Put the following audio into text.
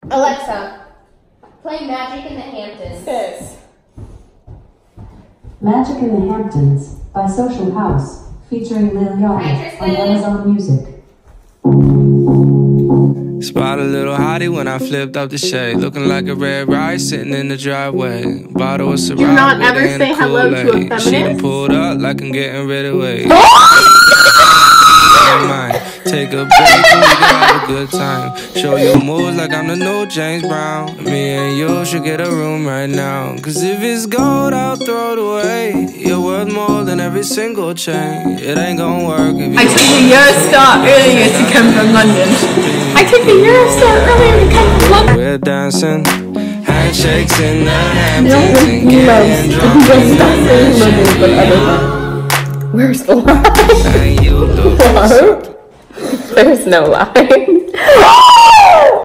Alexa, play Magic in the Hamptons. Yes. Magic in the Hamptons by Social House, featuring Lil Yachty on Amazon Music. Spot a little hottie when I flipped up the shade, looking like a red rice sitting in the driveway. Bottle of Syrah. Do not ever say hello to a feminist. She done pulled up like I'm getting rid of weight. Take a break and we can have a good time. Show you moves like I'm the new James Brown. Me and you should get a room right now. Cause if it's gold, I'll throw it away. You're worth more than every single chain. It ain't gonna work if you I took the Eurostar earlier to come from London. I took the Eurostar earlier to come from London. We're dancing, handshakes in the Hamptons and getting drunk. Where's the line? And you look There's no line.